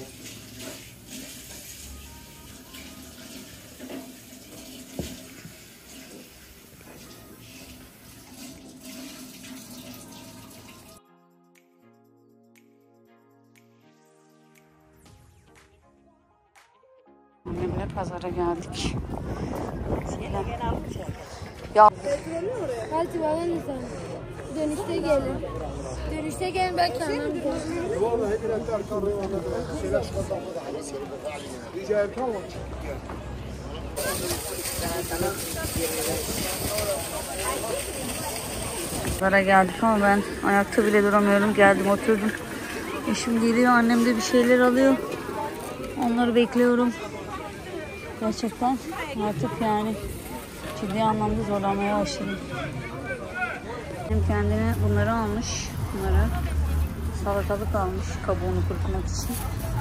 Annemle pazara geldik. Ya. Hadi bana nizam. Dönüşte gelin. Dönüşte gelin belki annem. Pazara geldik ama ben ayakta bile duramıyorum. Geldim oturdum. Eşim geliyor, annem de bir şeyler alıyor. Onları bekliyorum. Gerçekten artık yani ciddi anlamda zorlanmaya başladım. Benim kendine bunları almış. Bunları salatalık almış kabuğunu kurutmak için.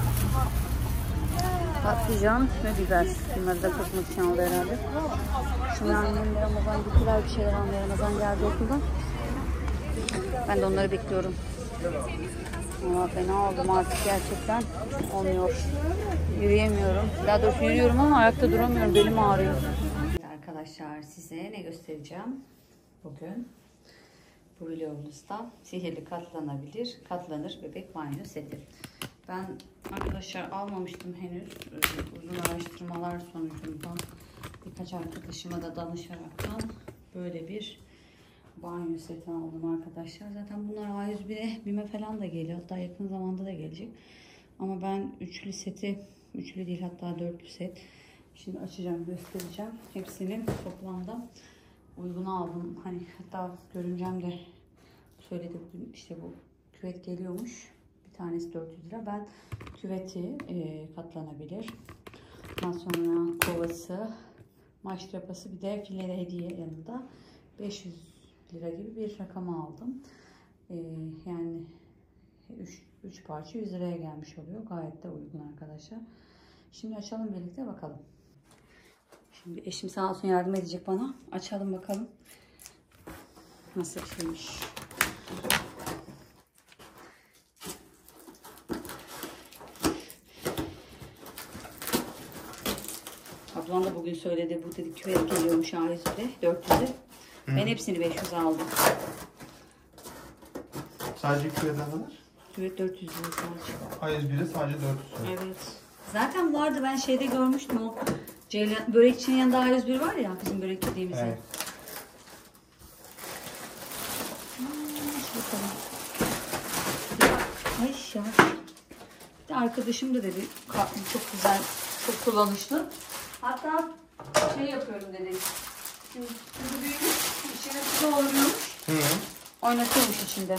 Patlıcan ve biber. Bunları da kurutmak için aldı herhalde. Şimdi annem Ramazan gittiler bir şeyler almaya. Ramazan geldi okuldan. Ben de onları bekliyorum. Ama fena oldum artık gerçekten. Olmuyor. Yürüyemiyorum. Daha doğrusu yürüyorum ama ayakta duramıyorum. Belim ağrıyor. Arkadaşlar size ne göstereceğim bugün? Bu vlogumuzda sihirli katlanır bebek banyo seti. Ben arkadaşlar almamıştım henüz. Uzun araştırmalar sonucunda birkaç arkadaşıma da danışaraktan böyle bir banyo seti aldım arkadaşlar. Zaten bunlar A101'e, BİM'e falan da geliyor. Hatta yakın zamanda da gelecek. Ama ben üçlü seti, üçlü değil hatta dörtlü set. Şimdi açacağım, göstereceğim. Hepsinin toplamda uygunu aldım. Hani hatta görüncem de söyledi bugün işte bu küvet geliyormuş. Bir tanesi 400 lira. Ben küveti katlanabilir. Ondan sonra kovası, maşrapası bir de fileli hediye yanında 500 lira gibi bir rakam aldım. Yani 3 parça 100 liraya gelmiş oluyor. Gayet de uygun arkadaşlar. Şimdi açalım birlikte bakalım. Şimdi eşim sağ olsun yardım edecek bana. Açalım bakalım. Nasıl bir şeymiş. Ablam da bugün söyledi. Bu dedi küvet geliyormuş A101'e 400'e. Ben hepsini 500 aldım. Sadece küveden alır? Küvet 400 lira sadece. A101'e sadece 400 lira. Evet. Zaten vardı, ben şeyde görmüştüm o börekçinin yanında A101 var ya bizim börek yediğimizde. Evet. Ay ya. Bir de arkadaşım da dedi çok güzel, çok kullanışlı. Hatta şey yapıyorum dedi. Şimdi büyümüş, içine su dolduruyormuş. Oynatıyormuş içinde.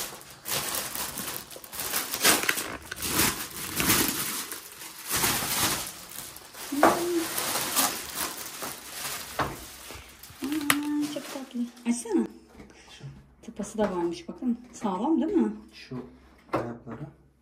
Çok tatlı. Açsana. Tıpası da varmış bakın. Sağlam değil mi? Şu ayakları.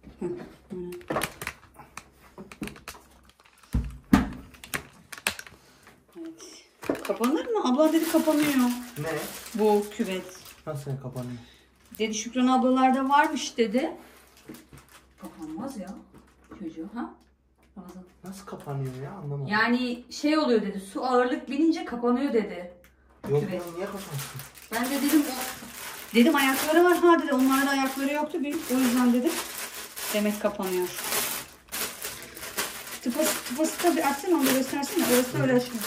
Evet. Kapanır mı? Abla dedi kapanıyor. Ne? Bu küvet. Nasıl kapanıyor? Dedi Şükran ablalarda varmış dedi. Kapanmaz ya çocuğu ha? Ramazan. Nasıl kapanıyor ya, anlamadım. Yani şey oluyor dedi, su ağırlık binince kapanıyor dedi. Yok küvet. ya, niye kapansın? Ben de dedim ayakları var ha dedi. Onlarda ayakları yoktu o yüzden dedim. Demek kapanıyor. Tıpası tabi açsana, onu da göstersene. Orası da öyle açmıyor.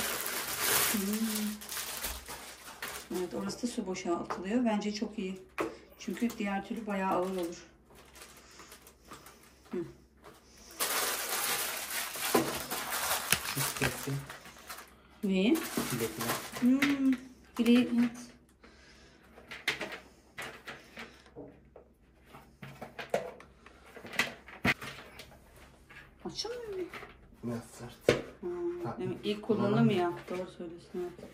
Evet, orası da su boşaltılıyor. Bence çok iyi. Çünkü diğer türlü bayağı ağır olur. Neyi? Bilekler. Bileği, evet. Açılmıyor mu? Biraz sert. Demek ilk kullanımı ya. Doğru söylüyorsun, evet.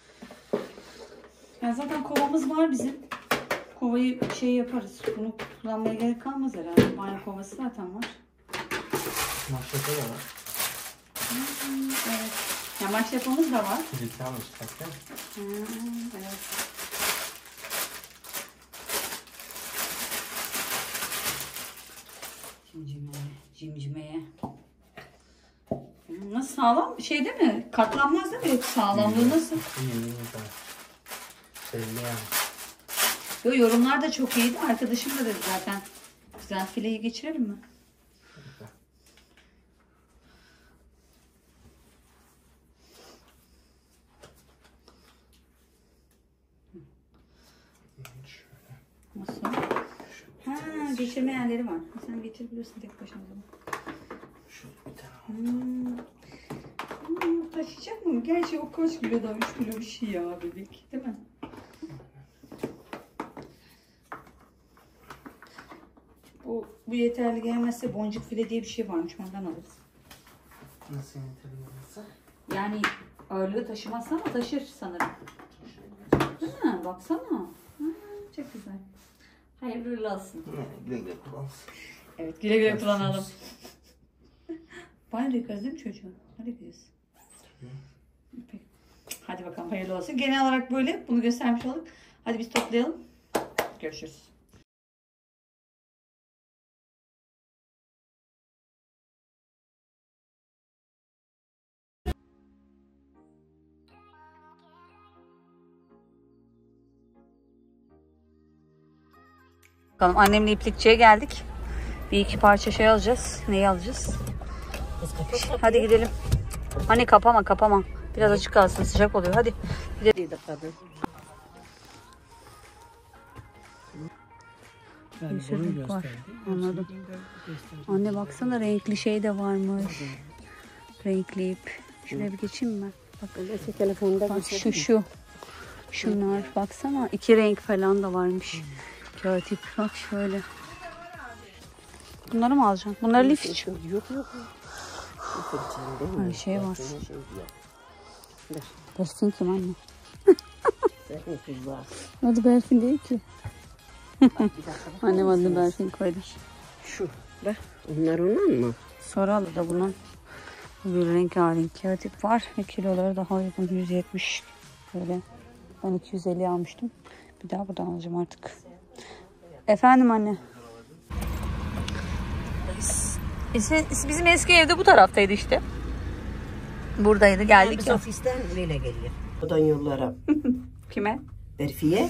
Yani zaten kovamız var bizim. Kovayı şey yaparız. Bunu kullanmaya gerek kalmaz herhalde. Banyo kovası zaten var. Maşrapa da var. Evet. Ya maşrapamız da var. Filtre almıştık değil mi? Evet. Şimdi Cimcimeye. Nasıl, sağlam şey değil mi? Katlanmaz değil mi? Yok, sağlamlığı nasıl? Belli yani. Yo, yorumlar da çok iyiydi. Arkadaşım da dedi zaten. Güzel, fileyi geçirelim mi? Nasıl? Ha, geçirme yerleri var. Sen geçirebilirsin tek başına o zaman. Şöyle bir tane. Taşıyacak mı? Gerçi o kaç kilo daha? 3 kilo bir şey ya bebek. Değil mi? Bu yeterli gelmezse boncuk file diye bir şey varmış. Ondan alırız. Nasıl yeterli? Yani ağırlığı taşımazsa ama taşır sanırım. Ha, baksana. Ha, çok güzel. Hayırlı olsun. Güle güle kullansın. Evet, güle güle kullanalım. Banyo yıkarız değil mi çocuğu? Hadi gidiyoruz. Peki. Hadi bakalım, hayırlı olsun. Genel olarak böyle bunu göstermiş olduk. Hadi biz toplayalım. Görüşürüz. Bakalım, annemle iplikçiye geldik. Bir iki parça şey alacağız. Neyi alacağız? Hadi gidelim. Hani kapama. Biraz açık kalsın, sıcak oluyor. Hadi gidelim. Yeşillik var. Anladım. Anne baksana, renkli şey de varmış. Renkli ip. Şuraya bir geçeyim mi? Bak, bak şu. Şunlar baksana. 2 renk falan da varmış. Kağıt ip. Bak şöyle. Bunları mı alacaksın? Bunları lif için. Yok. Her şey var. Berfin kim anne? Adı Berfin değil ki. Annem adını Berfin koydu. Şu. Bak. Onlar onun mu? Soralı da bunun bir rengarenk kağıt ip var. Ve kiloları daha uygun. 170 böyle. Ben 250 almıştım. Bir daha buradan alacağım artık. Efendim anne. Bizim eski evde bu taraftaydı işte. Buradaydı, geldik Biz ya. ofisten böyle geliyor. Odan yollara. Kime? Berfiye.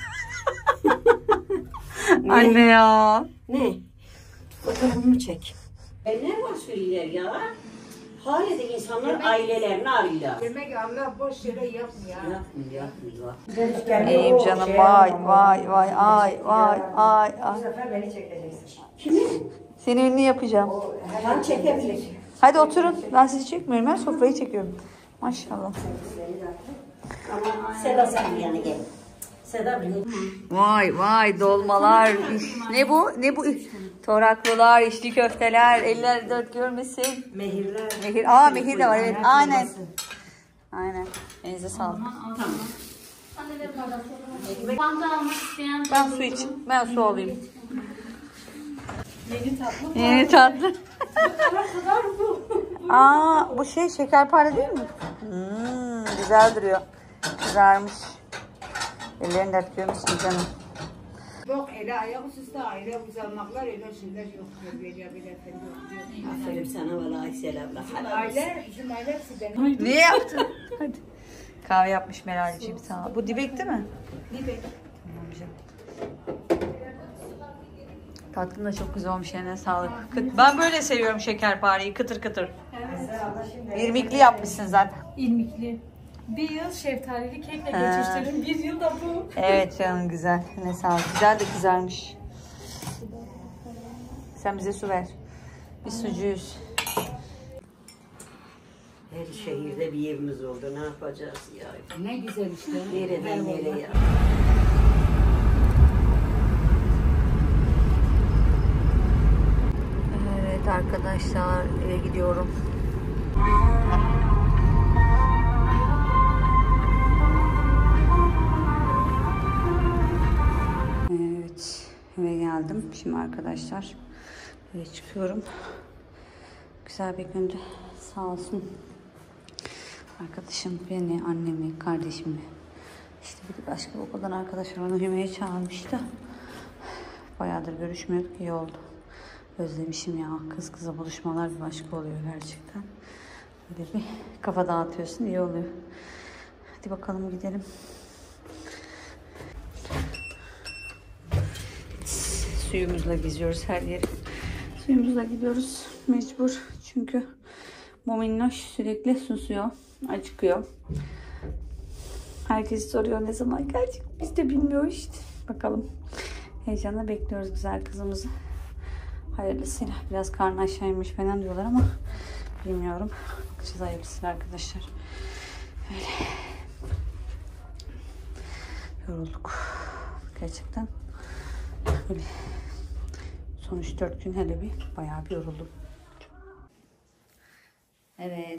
Anne ya. Ne? Fotoğrafımı çek. Ne var söyler ya? Hala da insanlar ailelerini arıyorlar. Demek Allah boş yere yapmıyor. Yapmıyor. İyiyim canım. Vay. Bu sefer beni çekeceksin. Kimin? Seni ünlü yapacağım. Tam çekebilir. Hadi oturun. Ben sizi çekmiyorum. Ben sofrayı çekiyorum. Maşallah. Ama Seda sen yanına gel. Seda bilir. Vay dolmalar. Ne bu? Toraklılar, içli köfteler, eller dört görmesin. Mehirler. Mehir de var, evet. Aynen. Elinize sağlık. Ben su içeyim. Ben su alayım. Yeni tatlı. Bu şey şekerpare değil mi? Güzel duruyor. Kızarmış. Ellerini dert görmüşsün canım. Yok, öyle ayaküstü aile uzanmaklar öyle şeyler yok. Aferin sana valla selamlar. Bizim aile hepsi Niye yaptın? Hadi. Kahve yapmış Meral'ciğim, sağ ol. Bu dibek değil mi? Dibek. Tamam canım. Tatlın da çok güzel olmuş, eline sağlık. Ben böyle seviyorum şekerpareyi, kıtır kıtır. İrmikli yapmışsın zaten. İrmikli. Bir yıl şeftalili kekle geçiştirdim. Bir yıl da bu. Evet canım, güzel. Eline sağlık. Güzel de kızarmış. Sen bize su ver. Biz sucuyuz. Her şehirde bir evimiz oldu. Ne yapacağız ya? Ne güzel işte. Nereden nereye? Evet arkadaşlar, eve gidiyorum. Evet, eve geldim. Şimdi arkadaşlar eve çıkıyorum. Güzel bir gündü. Sağ olsun. Arkadaşım beni, annemi, kardeşimi, işte bir de başka bir okuldan arkadaşlar onu yemeğe çağırmıştı. Bayağıdır görüşmüyorduk, iyi oldu. özlemişim ya. Kız kıza buluşmalar bir başka oluyor gerçekten. Böyle bir kafa dağıtıyorsun, iyi oluyor. Hadi bakalım gidelim. Suyumuzla geziyoruz her yeri. Suyumuzla gidiyoruz mecbur. Çünkü bu minnoş sürekli susuyor, acıkıyor. Herkes soruyor ne zaman gelecek. Biz de bilmiyoruz işte. Bakalım. Heyecanla bekliyoruz güzel kızımızı. Hayırlısıyla. Biraz karnı aşağıymış falan diyorlar ama bilmiyorum. Bakacağız hayırlısıyla arkadaşlar. Öyle. Yorulduk. Gerçekten. Böyle. Son 3-4 gün hele bir bayağı bir yoruldum. Evet.